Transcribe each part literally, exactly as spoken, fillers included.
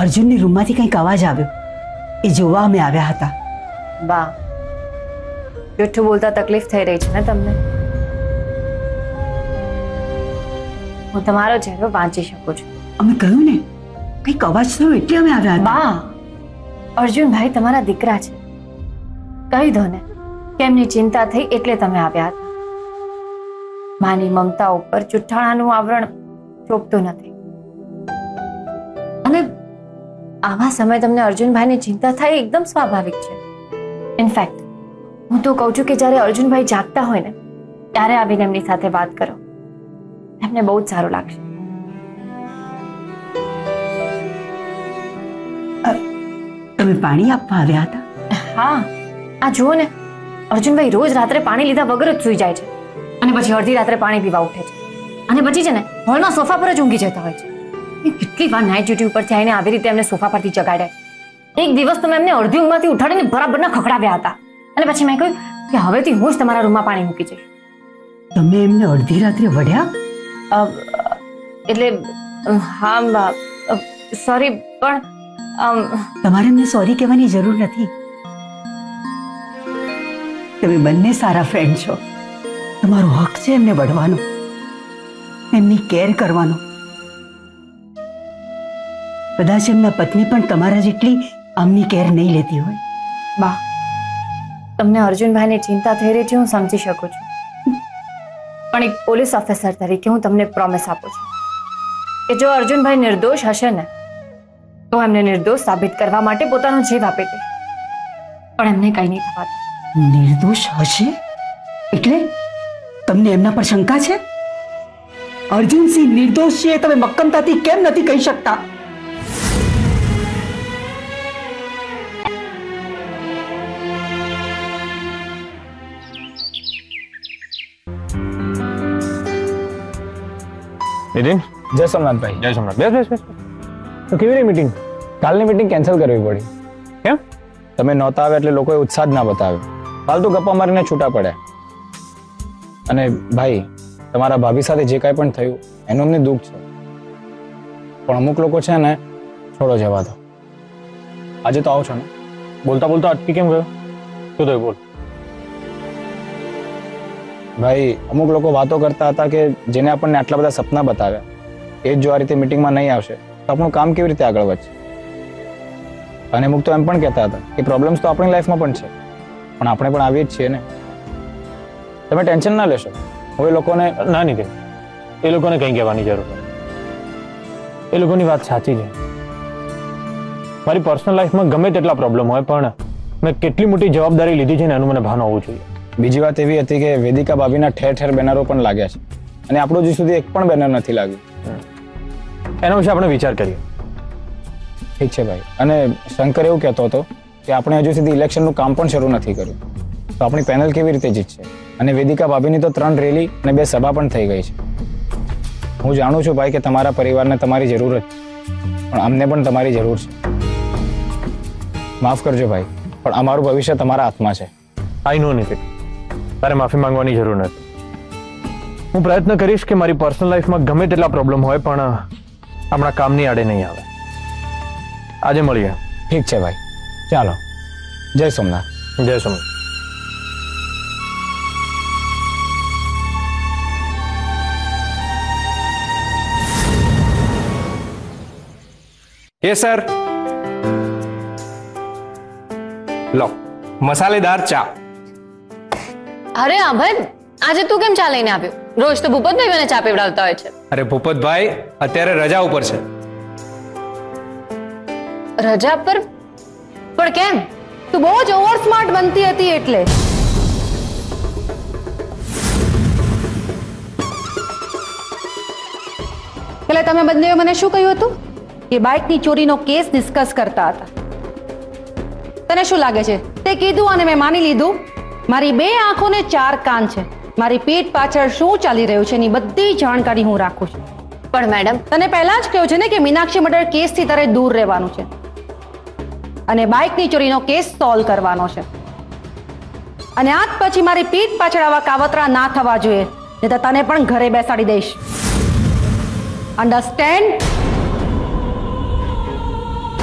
અર્જુનની રૂમમાંથી કંઈક અવાજ આવ્યો, એ જોવા અમે આવ્યા હતા. બા, જૂઠું બોલતા તકલીફ થઈ રહી છે ને તમને? હું તમારો ચહેરો વાંચી શકું છું. અમે કહ્યું ને કંઈક અવાજ થયો એટલે અમે આવ્યા હતા. બા, અર્જુનભાઈ તમારા દીકરા છે, કહી દો ને કેમની ચિંતા થઈ એટલે તમે આવ્યા હતા. માની મમતા ઉપર જુઠ્ઠાણાનું આવરણ ચોપતું નથી, અને આવા સમય તમને અર્જુનભાઈની ચિંતા થાય એકદમ સ્વાભાવિક છે. ઇનફેક્ટ હું તો કહું છું કે જ્યારે અર્જુનભાઈ જાગતા હોય ને ત્યારે આવીને એમની સાથે વાત કરો, એમને બહુ જ સારું લાગશે. તમે પાણી આપવા આવ્યા હતા? હા, આ જુઓ ને, અર્જુનભાઈ રોજ રાત્રે પાણી લીધા વગર જ સૂઈ જાય છે, અને પછી અડધી રાત્રે પાણી પીવા ઉઠે છે, અને પછી છે ને હોલમાં સોફા પર જ ઊંઘી જતા હોય છે. કેટલી વાર નાઇટ ડ્યુટી ઉપરથી આવીને આવી રીતે એમને સોફા પરથી જગાડ્યા. એક દિવસ તો મેં એમને અડધી ઊંઘમાંથી ઉઠાડીને બરાબરના ખખડાવ્યા હતા, અને પછી મેં કહ્યું કે હવેથી હું જ તમારા રૂમમાં પાણી મૂકી જઈશ. તમે એમને અડધી રાત્રે વઢ્યા? એટલે હા સોરી, પણ તમારે એમને સોરી કહેવાની જરૂર નથી. તમે બંને સારા ફ્રેન્ડ છો. તમારો હક છે એમને વઢવાનો, એમની કેર કરવાનો. કદાચ એમના પત્ની પણ તમારા જેટલી આમની કેર નહીં લેતી હોય. બા, તમને અર્જુનભાઈની ચિંતા થઈ રહી છે હું સમજી શકું છું, પણ એક પોલીસ ઓફિસર તરીકે હું તમને પ્રોમિસ આપું છું કે જો અર્જુનભાઈ નિર્દોષ હશે ને તો એમને નિર્દોષ સાબિત કરવા માટે પોતાનો જીવ આપી દે, પણ એમને કઈ નહીં થવાતું. નિર્દોષ હશે એટલે તમને એમના પર શંકા છે? અર્જુનસિંહ નિર્દોષ છે તમે મક્કમતાથી કેમ નથી કહી શકતા? नितिन, जय सोमनाथ भाई. जय सोमनाथ. Base base base. तो केवी रही मीटिंग? કાલની મીટિંગ કેન્સલ કરવી પડી. કેમ? તમે નહોતા આવે એટલે લોકોએ ઉત્સાહ જ ના બતાવ્યો. ફાલતુ ગપ્પા મારીને છૂટા પડ્યા. અને ભાઈ, તમારા ભાભી સાથે જે કાંઈ પણ થયું એનું અમને દુઃખ છે, પણ અમુક લોકો છે ને છોડો જવા દો. આજે તો આવો છો ને? બોલતા બોલતા અટકી કેમ ગયો? શું થયું બોલ? ભાઈ, અમુક લોકો વાતો કરતા હતા કે જેને આપણને આટલા બધા સપના બતાવ્યા એ જ જો આ રીતે મીટિંગમાં નહીં આવશે તો આપણું કામ કેવી રીતે આગળ વધશે. અને અમુક તો એમ પણ કહેતા હતા કે પ્રોબ્લેમ્સ તો આપણી લાઈફમાં પણ છે, પણ આપણે પણ આવીએ જ છીએ ને. તમે ટેન્શન ના લેશો. હું એ લોકોને ના નીકળે, એ લોકોને કંઈ કહેવાની જરૂર નથી. એ લોકોની વાત સાચી છે. મારી પર્સનલ લાઈફમાં ગમે તેટલા પ્રોબ્લેમ હોય પણ મેં કેટલી મોટી જવાબદારી લીધી છે ને એનું મને ભાન હોવું જોઈએ. બીજી વાત એવી હતી કે વેદિકા ભાભીના ઠેર ઠેર બેનરો પણ લાગ્યા છે, અને આપણું હજી સુધી એક પણ બેનર નથી લાગ્યું. એના વિશે આપણે વિચાર કરીએ. ઠીક છે ભાઈ. અને શંકર એવું કહેતો હતો કે આપણે હજુ સુધી ઇલેક્શનનું કામ પણ શરૂ નથી કર્યું, તો આપણી પેનલ કેવી રીતે જીતશે? અને વેદિકા ભાભીની તો ત્રણ રેલી અને બે સભા પણ થઈ ગઈ છે. હું જાણું છું ભાઈ કે તમારા પરિવારને તમારી જરૂર જ, પણ અમને પણ તમારી જરૂર છે. માફ કરજો ભાઈ, પણ અમારું ભવિષ્ય તમારા હાથમાં છે. આઈ નો નીતિન, તારે માફી માંગવાની જરૂર નથી. હું પ્રયત્ન કરીશ કે મારી પર્સનલ લાઈફમાં ગમે તેટલા પ્રોબ્લેમ હોય પણ આપણા કામની આડે નહીં આવે. આજે મળીએ. ઠીક છે ભાઈ, ચાલો. જય સોમનાથ. જય સોમનાથ. ये सर लो मसालेदार चा. અરે હા ભાઈ, આજે તું કેમ ચા લઈને આવ્યો? રોજ તો ભૂપતભાઈ મને ચા પીવડાવતા હોય છે. અરે ભૂપતભાઈ અત્યારે રજા ઉપર છે. રજા પર? પણ કેમ? તું બહુ જ ઓવર સ્માર્ટ બનતી હતી એટલે. એટલે તમે બંનેએ મને શું કહ્યું હતું કે બાઇકની ચોરીનો કેસ ડિસ્કસ કરતા હતા? તને શું લાગે છે તે કીધું અને મેં માની લીધું? મારી બે આંખો ને ચાર કાન છે. મારી પીઠ પાછળ શું ચાલી રહ્યું છે એની બધી જાણકારી હું રાખું છું. પણ મેડમ, તને પહેલા જ કહ્યું છે ને કે મીનાક્ષી મર્ડર કેસથી તારે દૂર રહેવાનું છે અને બાઇકની ચોરીનો કેસ સોલ્વ કરવાનો છે. અને આજ પછી મારી પીઠ પાછળ આવા કાવતરા ના થવા જોઈએ, નહીં તો તને પણ ઘરે બેસાડી દઈશ. અન્ડરસ્ટેન્ડ?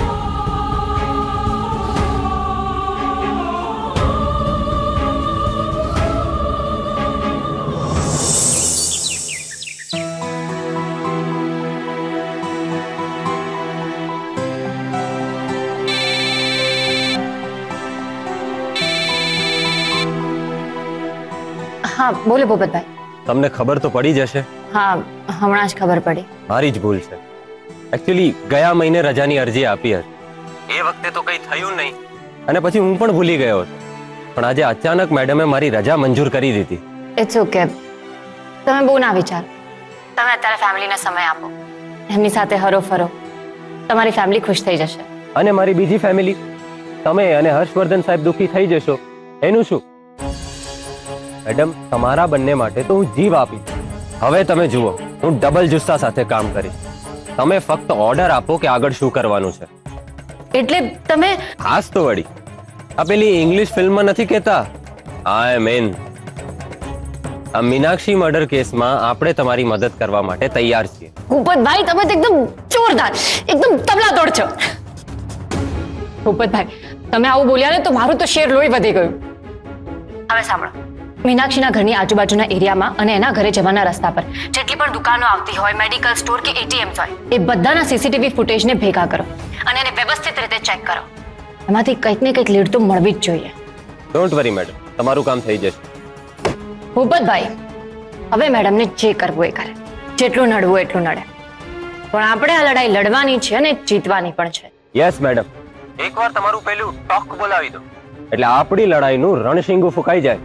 હા બોલો ભૂપતભાઈ. તમને ખબર તો પડી જશે. હા હમણાં જ ખબર પડી. મારી જ ભૂલ છે. એકચ્યુઅલી ગયા મહિને રજાની અરજી આપી હતી. એ વખતે તો કંઈ થયું નહીં અને પછી હું પણ ભૂલી ગયો હતો. પણ આજે અચાનક મેડમે મારી રજા મંજૂર કરી દીધી. It's okay. તમે બહુ ના વિચારો. તમે અત્યારે ફેમિલીને સમય આપો, એમની સાથે હરો ફરો, તમારી ફેમિલી ખુશ થઈ જશે. અને મારી બીજી ફેમિલી, તમે અને હર્ષવર્ધન સાહેબ દુઃખી થઈ જશો એનું શું? મેડમ, તમારા બંને માટે તો હું જીવ આપી. હવે તમે જુઓ, હું ડબલ જુસ્સા સાથે કામ કરીશ. તમે ફક્ત ઓર્ડર આપો કે આગળ શું કરવાનું છે. એટલે તમે ખાસ તો વળી આ પેલી ઇંગ્લિશ ફિલ્મમાં નથી કહેતા, આઈ એમ ઇન. આ મીનાક્ષી મર્ડર કેસમાં આપણે તમારી મદદ કરવા માટે તૈયાર છીએ. ભૂપતભાઈ તમે તો એકદમ જોરદાર, એકદમ તબલા તોડ છો. ભૂપતભાઈ તમે આવું બોલ્યા ને તો મારું તો શેર લોહી વધી ગયું. હવે સાંભળો, મીનાક્ષીના ઘરની આજુબાજુના એરિયામાં અને એના ઘરે જવાના રસ્તા પર જેટલી પણ દુકાનો આવતી હોય, મેડિકલ સ્ટોર કે એટીએમ હોય, એ બધાના સીસીટીવી ફૂટેજને ભેગા કરો અને એને વ્યવસ્થિત રીતે ચેક કરો. એમાંથી કંઈક ને કંઈક લીડ તો મળવી જ જોઈએ. ડોન્ટ વરી મેડમ, તમારું કામ થઈ જશે. ભૂપતભાઈ હવે મેડમને જે કરવું એ કરે, જેટલું નડવું એટલું નડે, પણ આપણે આ લડાઈ લડવાની છે અને જીતવાની પણ છે. યસ મેડમ, એકવાર તમારું પેલું ટોક બોલાવી દો એટલે આપણી લડાઈનું રણશીંગું ફૂંકાઈ જાય.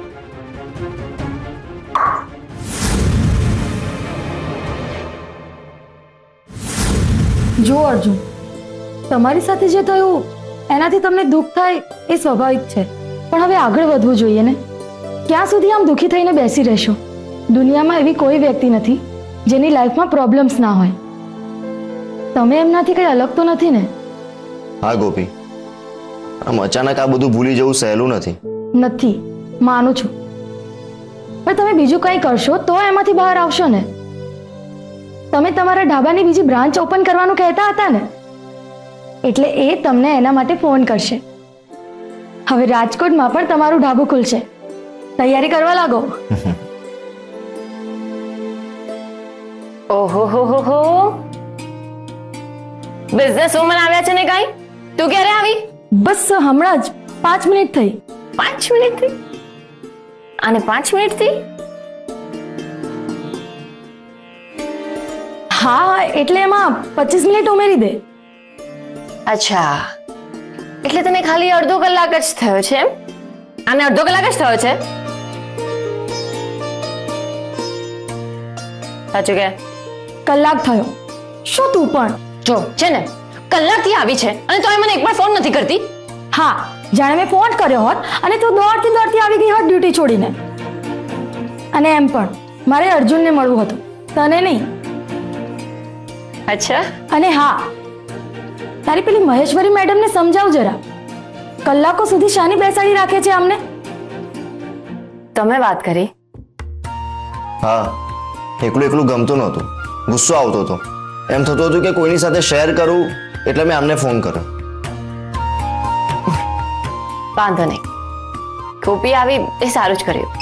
જો અર્જુન, તમારી સાથે જે થયું એનાથી તમને દુઃખ થાય એ સ્વાભાવિક છે, પણ હવે આગળ વધવું જોઈએ ને. ક્યાં સુધી આમ દુઃખી થઈને બેસી રહેશો? દુનિયામાં એવી કોઈ વ્યક્તિ નથી જેની લાઈફમાં પ્રોબ્લેમ્સ ના હોય. તમે એમનાથી કઈ અલગ તો નથી ને? હા ગોપી, આમ અચાનક આ બધું ભૂલી જવું સહેલું નથી. નથી, માનું છું, પણ તમે બીજું કંઈ કરશો તો એમાંથી બહાર આવશો ને. તમે તમારા ઢાબાની બીજી બ્રાન્ચ ઓપન કરવાનું કહેતા હતા ને, એટલે એ તમને એના માટે ફોન કરશે. હવે રાજકોટમાં પણ તમારું ઢાબું ખુલશે. તૈયારી કરવા લાગો. ઓહો હો હો હો, બિઝનેસ વુમન આવ્યા છે ને કઈ? તું ક્યારે આવી? બસ હમણાં જ પાંચ મિનિટ થઈ. પાંચ મિનિટ થી? અને પાંચ મિનિટ થી? હા, એટલે એમાં પચીસ મિનિટ ઉમેરી દે. અચ્છા, એટલે તને ખાલી અડધો કલાક જ થયો છે એમ? આને અડધો કલાક જ થયો છે? સાચું કે? કલાક થયો. શું તું પણ? જો છે ને, કલાકથી આવી છે અને તોય મને એક પણ ફોન નથી કરતી. હા, જાણે મેં ફોન કર્યો હોત અને તું દોડતી દોડતી આવી ગઈ હોત ડ્યુટી છોડીને. અને એમ પણ મારે અર્જુનને મળવું હતું, તને નહીં. અચ્છા. અને હા, તારી પેલી મહેશ્વરી મેડમને સમજાવ જરા. કલાકો સુધી શાની બેસાડી રાખે છે અમને? તમે વાત કરી? હા, એકલું એકલું ગમતું નહોતું, ગુસ્સો આવતો હતો. એમ થતું હતું કે કોઈની સાથે શેર કરું, એટલે મેં આમને ફોન કર્યો. વાંધો નહીં, ગોપી આવી એ સારું જ કર્યું.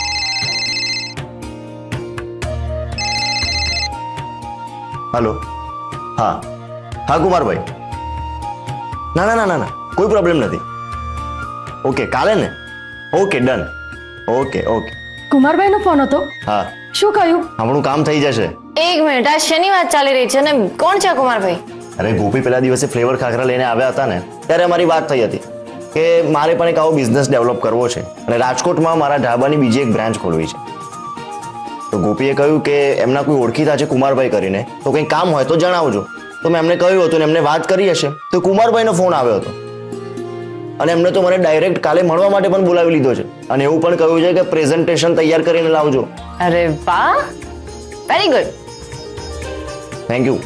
હલો. હા હા કુમારભાઈ. ના ના ના ના ના કોઈ પ્રોબ્લેમ નથી. ઓકે, કાલે ને? Okay, done. Okay okay. કુમારભાઈનો ફોન હતો? હા. શું કહ્યું? આપણું કામ થઈ જશે. એક મિનિટ, આ શેની વાત ચાલી રહી છે અને કોણ છે કુમારભાઈ? અરે ગોપી પેલા દિવસે ફ્લેવર ખાખરા લઈને આવ્યા હતા ને, ત્યારે અમારી વાત થઈ હતી કે મારે પણ એક આવો બિઝનેસ ડેવલપ કરવો છે અને રાજકોટમાં મારા ઢાબાની બીજી એક બ્રાન્ચ ખોલવી છે. તો ગોપીએ કહ્યું કે એમના કોઈ ઓળખીતા છે કુમારભાઈ કરીને, તો કંઈ કામ હોય તો જણાવજો. તો મેં એમને કહ્યું હતું ને એમને વાત કરી હશે તો કુમારભાઈનો ફોન આવ્યો હતો અને એમને તો મને ડાયરેક્ટ કાલે મળવા માટે પણ બોલાવી લીધો છે અને એવું પણ કહ્યું છે કે પ્રેઝન્ટેશન તૈયાર કરીને લાવજો. અરે વાહ, very good. Thank you.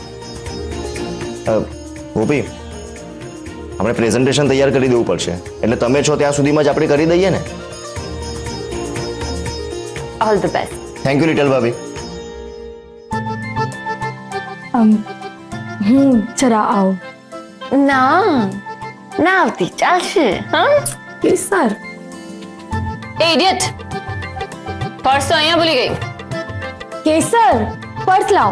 Gopi, આપણે પ્રેઝન્ટેશન તૈયાર કરી દેવું પડશે, એટલે તમે છો ત્યાં સુધીમાં જ આપણે કરી દઈએ ને. All the best. Thank you little ભાભી. હું જરા આવું. ના ના આવતી, ચાલશે. હા કેસર. એ ઇડિયટ, પર્સ તો અહીંયા ભૂલી ગઈ. કેસર, પર્સ લાવ.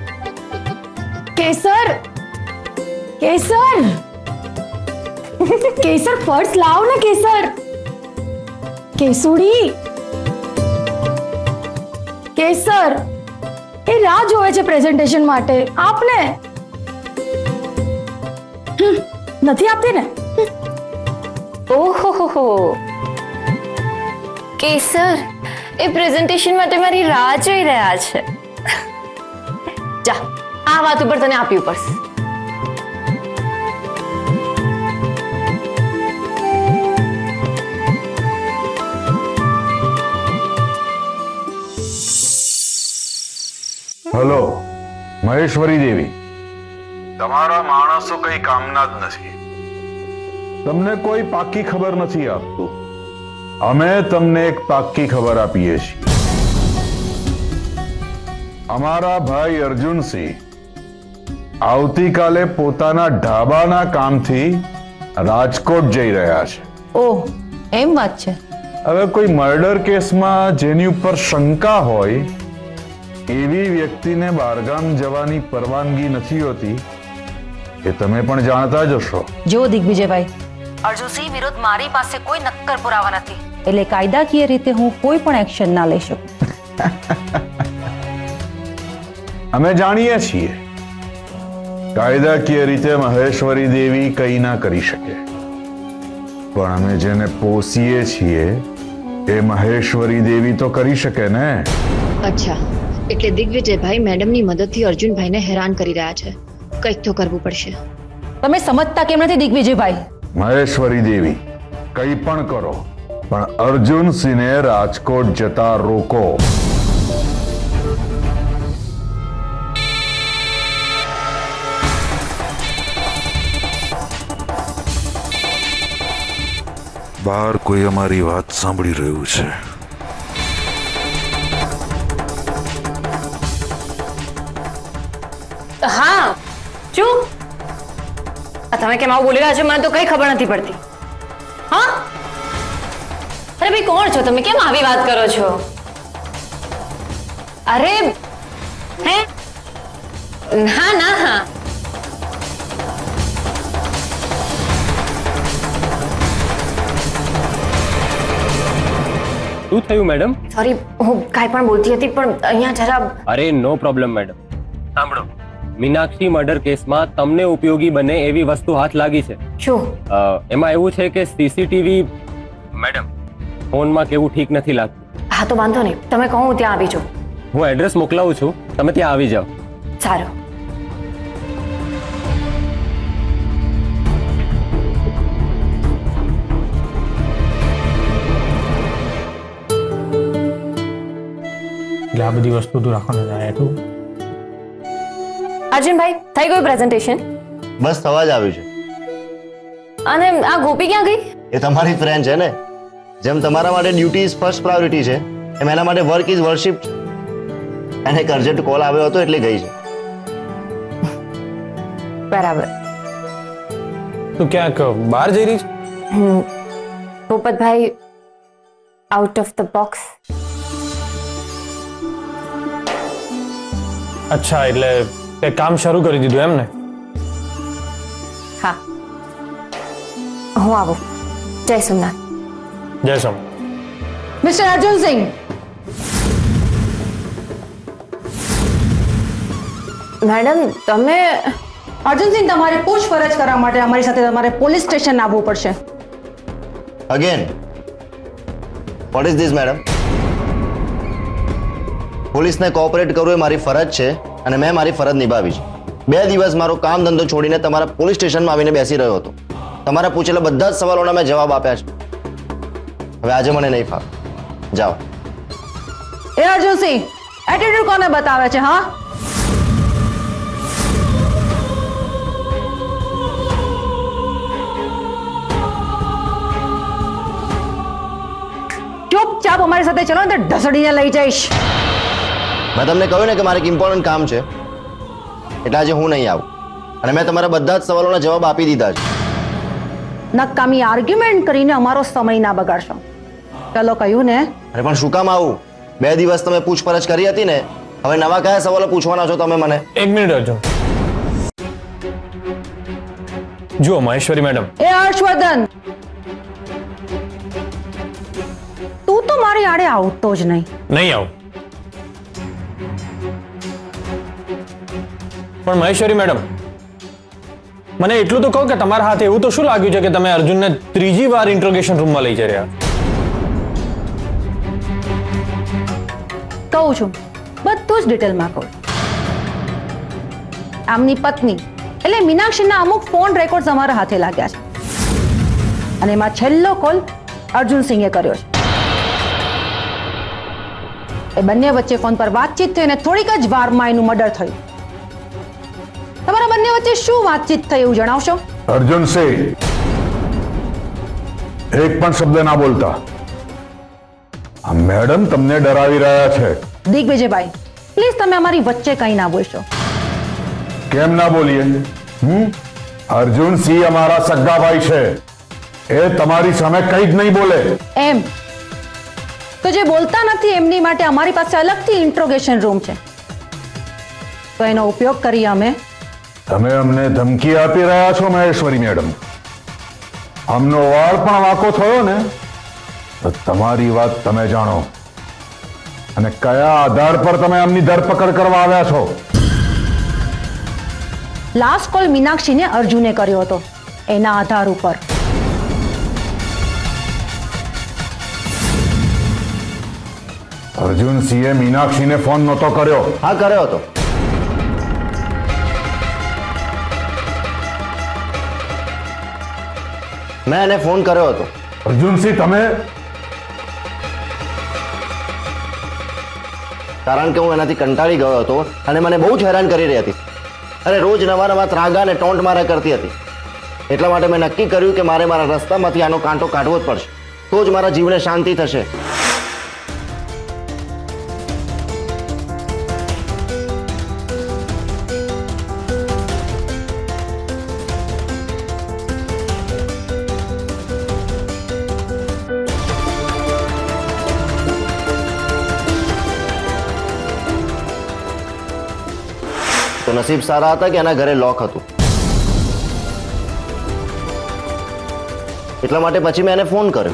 કેસર, કેસર, કેસર પર્સ લાવ ને. કેસર, કેસુડી. કેસર એ રાહ જોવે છે પ્રેઝન્ટેશન માટે. આપને હમ, નથી આપતી ને? ઓહો, કેસર એ પ્રેઝન્ટેશન માટે મારી રાહ જોઈ રહ્યા છે. જા, આ વાત ઉપર તને આપવી પડશે. હલો, મહેશ્વરી દેવી. તમારા માણસો કઈ કામના જ નથી. તમને કોઈ પાકી ખબર નથી આપતું. અમે તમને એક પાકી ખબર આપીએ છીએ. અમારા ભાઈ અર્જુનસિંહ આવતીકાલે પોતાના ઢાબાના કામથી રાજકોટ જઈ રહ્યા છે. ઓહ, એમ વાત છે. હવે કોઈ મર્ડર કેસમાં જેની ઉપર શંકા હોય એવી વ્યક્તિને બહારગામ જવાની પરવાનગી નથી હોતી, એ તમે પણ જાણતા જ હશો. જો દિગ્વિજયભાઈ, અર્જુનસિંહ વિરુદ્ધ મારી પાસે કોઈ નક્કર પુરાવા નથી, એટલે કાયદાકીય રીતે હું કોઈ પણ એક્શન ના લઈ શકું. અમે જાણીએ છીએ કાયદાકીય રીતે મહેશ્વરી દેવી કઈ ના કરી શકે, પણ અમે જેને પોસીએ છીએ એ મહેશ્વરી દેવી તો કરી શકે ને. અચ્છા, એટલે દિગ્વિજયભાઈ મેડમની મદદથી અર્જુનભાઈને હેરાન કરી રહ્યા છે. કંઈક તો કરવું પડશે. તમે સમજતા કેમ નથી દિગ્વિજયભાઈ? મહેશ્વરી દેવી, કંઈ પણ કરો પણ અર્જુનસિંહને રાજકોટ જતા રોકો. બહાર કોઈ અમારી વાત સાંભળી રહ્યું છે. હા, ચૂપ. તમે કેમ આવું બોલી રહ્યા છો? મને તો કઈ ખબર નથી પડતી. હા, અરે ભાઈ, કોણ છો તમે? કેમ આવી વાત કરો છો? અરે હે, ના ના હા. શું થયું મેડમ? સોરી, હું કાંઈ પણ બોલતી હતી પણ અહીંયા જરા. અરે નો પ્રોબ્લેમ મેડમ. સાંભળો, મીનાક્ષી મર્ડર કેસમાં તમને ઉપયોગી બને એવી વસ્તુ હાથ લાગી છે. શું? એમાં એવું છે કે સીસીટીવી મેડમ ફોનમાં કેવું ઠીક નથી લાગતું. હા તો વાંધો નહીં, તમે કહો હું ત્યાં આવી જાઉં. હું એડ્રેસ મોકલાવું છું, તમે ત્યાં આવી જાઓ. સારું. એટલે આ બધી વસ્તુ તું રાખવાનું જાય એટલું. અર્જુનભાઈ, થઈ ગયું પ્રેઝન્ટેશન? બસ થવા જ આવ્યું છે. અને આ ગોપી ક્યાં ગઈ? એ તમારી ફ્રેન્ડ છે ને. જેમ તમારા માટે ડ્યુટી ઇઝ ફર્સ્ટ પ્રાયોરિટી છે, એમ એના માટે વર્ક ઇઝ વર્શિપ છે. એને એક અર્જન્ટ કોલ આવ્યો હતો એટલે ગઈ છે. બરાબર. તું ક્યાંક બહાર જઈ રહી છે? Hmm, Popatbhai, out of the box. અચ્છા, એટલે તે કામ શરૂ કરી દીધું એમ ને? હા, હું આવું. જય સોમનાથ. જય સોમનાથ. મિસ્ટર અર્જુનસિંહ, મેડમ તમે. અર્જુનસિંહ, તમારી પૂછપરછ કરવા માટે અમારી સાથે તમારે પોલીસ સ્ટેશન આવવું પડશે. Again what is this madam? પોલીસને કોઓપરેટ કરવું એ મારી ફરજ છે અને મેં મારી ફરજ નિભાવી છે. બે દિવસ મારો કામ ધંધો છોડીને તમારા પોલીસ સ્ટેશનમાં આવીને બેસી રહ્યો હતો. તમારા પૂછેલા બધા જ સવાલોના મેં જવાબ આપ્યા છે. હવે આજે મને નહીં ફાવે. જાઓ. એ અર્જુનસિંહ, એટીટ્યુડ કોને બતાવે છે? હા, ચૂપચાપ અમારી સાથે ચલો ને તો ઢસડીને લઈ જઈશ. મેં તમને કહ્યું ને કે મારે એક ઇમ્પોર્ટન્ટ કામ છે, એટલે આજે હું નહીં આવું. અને મેં તમારા બધા જ સવાલોના જવાબ આપી દીધા છે. નકામી આર્ગ્યુમેન્ટ કરીને અમારો સમય ના બગાડશો. ચલો, કહ્યું ને. અરે પણ શું કામ આવું? બે દિવસ તમે પૂછપરછ કરી હતી ને, હવે નવા કયા સવાલો પૂછવાના છો તમે મને? એક મિનિટ અર્જુન. જુઓ મહેશ્વરી મેડમ. એ હર્ષવર્ધન, તું તો મારી આડે આવતો જ નહીં. નહીં આવું. પણ મહેશ્વરી મેડમ, મને એટલું તો કહો કે તમારા હાથે એવું તો શું લાગ્યું છે કે તમે અર્જુનને ત્રીજી વાર ઇન્ટ્રોગેશન રૂમમાં લઈ જઈ રહ્યા? કહું છું, બધું જ ડિટેલમાં કહું. આમની પત્ની એટલે મીનાક્ષીના અમુક ફોન રેકોર્ડ અમારા હાથે લાગ્યા છે અને એમાં છેલ્લો કોલ અર્જુન સિંહે કર્યો છે. એ બંને વચ્ચે ફોન પર વાતચીત થઈ અને થોડીક જ વારમાં એનું મર્ડર થયું. તમારા બંને વચ્ચે શું વાતચીત થઈ એવું જણાવશો? અર્જુન સિંહ, એક પણ શબ્દ ના બોલતા. આ મેડમ તમને ડરાવી રહ્યા છે. દિગ્વિજયભાઈ, પ્લીઝ તમે અમારી વચ્ચે કંઈ ના બોલશો. કેમ ના બોલીએ? હમ અર્જુન સિંહ અમારા સગા ભાઈ છે. એ તમારી સામે કંઈ જ નહીં બોલે. એમ તો જે બોલતા નથી એમની માટે અમારી પાસે અલગથી ઇન્ટ્રોગેશન રૂમ છે, તો એનો ઉપયોગ કરીએ અમે. તમે અમને ધમકી આપી રહ્યા છો મહેશ્વરી મેડમ? અમનો વાળ પણ વાંકો થયો ને તો તમારી વાત તમે જાણો. અને કયા આધાર પર તમે આમની ધરપકડ કરવા આવ્યા છો? લાસ્ટ કોલ મીનાક્ષીને અર્જુને કર્યો હતો, એના આધાર ઉપર. અર્જુન સિંહે મીનાક્ષીને ફોન નહોતો કર્યો? હા, કર્યો હતો. મેં એને ફોન કર્યો હતો. અર્જુનસિંહ, તમે? કારણ કે હું એનાથી કંટાળી ગયો હતો અને મને બહુ જ હેરાન કરી રહી હતી. અરે રોજ નવા નવા ત્રાગા અને ટોન્ટ મારા કરતી હતી. એટલા માટે મેં નક્કી કર્યું કે મારે મારા રસ્તામાંથી આનો કાંટો કાઢવો જ પડશે, તો જ મારા જીવને શાંતિ થશે. તો નસીબ સારા હતા કે એના ઘરે લોક હતું. એટલા માટે પછી મેં એને ફોન કર્યો.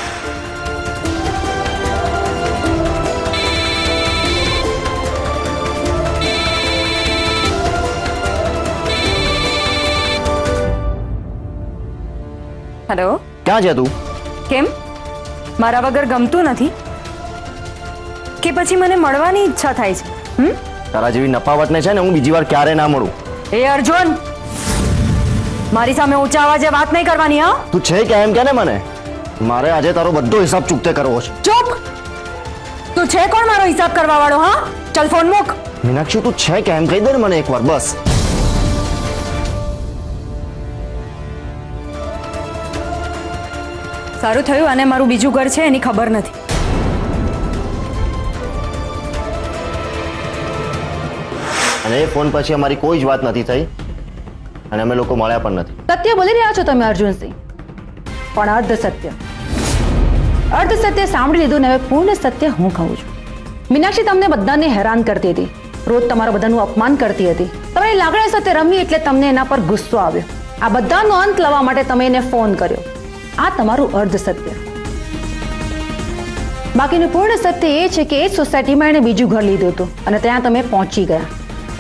હેલો, ક્યાં છે તું? કેમ, મારા વગર ગમતું નથી કે પછી મને મળવાની ઈચ્છા થાય છે? હમ તારા જેવી નફાવટને છે ને હું બીજી વાર ક્યારે ના મળું. એ અર્જુન, મારી સામે ઊંચા અવાજે વાત નહીં કરવાની. હા, તું છે કે એમ કે ને મને મારે આજે તારો બધો હિસાબ ચૂકતે કરવો છે. ચૂપ! તું છે કોણ મારો હિસાબ કરવા વાળો? હા, ચલ ફોન મૂક. મીનાક્ષી, તું છે કે એમ કહી દે ને મને એકવાર બસ. સારું થયું અને મારું બીજું ઘર છે એની ખબર નથી. અને એ ફોન પછી અમારી કોઈ જ વાત નથી થઈ અને અમે લોકો મળ્યા પણ નથી. સત્ય બોલી રહ્યા છો તમે અર્જુનસિંહ, પણ અર્ધ સત્ય. અર્ધ સત્ય સાંભળી લીધું ને હવે પૂર્ણ સત્ય હું કહું છું. મીનાક્ષી તમને બધાને હેરાન કરતી હતી, રોજ તમારા બધાનું અપમાન કરતી હતી. તમારી લાગણી સાથે રમી એટલે તમને એના પર ગુસ્સો આવ્યો. આ બધાનો અંત લાવવા માટે તમે એને ફોન કર્યો. આ તમારું અર્ધ સત્ય. બાકીનું પૂર્ણ સત્ય એ છે કે એ સોસાયટીમાં એને બીજું ઘર લીધું હતું અને ત્યાં તમે પહોંચી ગયા.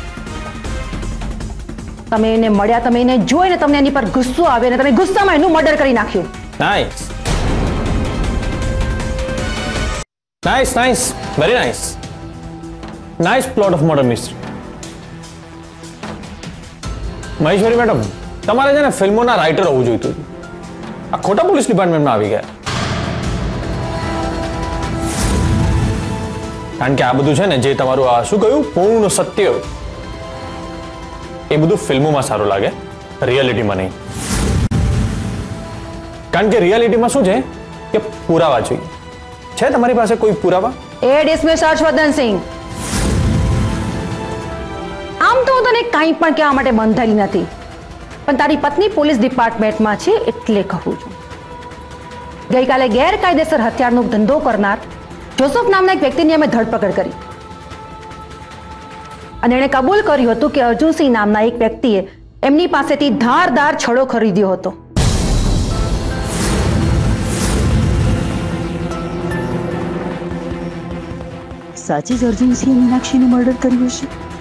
તમે એને મળ્યા, તમે એને જોઈને તમને એની પર ગુસ્સો આવ્યો અને તમે ગુસ્સામાં એનું મર્ડર કરી નાખ્યું. Nice nice nice very nice nice plot of murder mystery. Maheshwari madam, તમારે છે ને ફિલ્મોના રાઇટર હોવું જોઈતું હતું. આ ખોટા પોલીસ ડિપાર્ટમેન્ટમાં આવી ગયા. કારણ કે આ બધું છે ને જે તમારું આ શું કહ્યું પૂર્ણ સત્ય, એ બધું ફિલ્મોમાં સારું લાગે, રિયાલિટીમાં નહીં. કારણ કે રિયાલિટીમાં શું છે કે પુરાવા જોઈએ. છે તમારી પાસે કોઈ પુરાવા? એ ડિસમિસ હર્ષવર્ધનસિંહ. આમ તો હું તને કંઈ પણ કહેવા માટે બંધાયેલી નથી, પણ તારી પત્ની પોલીસ ડિપાર્ટમેન્ટમાં છે એટલે કહું છું. ગઈકાલે ગેરકાયદેસર હથિયારનો ધંધો કરનાર જોસફ નામના એક વ્યક્તિની અમે ધરપકડ કરી અને એણે કબૂલ કર્યું હતું કે અર્જુનસિંહ નામના એક વ્યક્તિએ એમની પાસેથી ધારદાર છડો ખરીદ્યો હતો. સાચી જ અર્જુનસિંહે મીનાક્ષીનું મર્ડર કર્યું છે?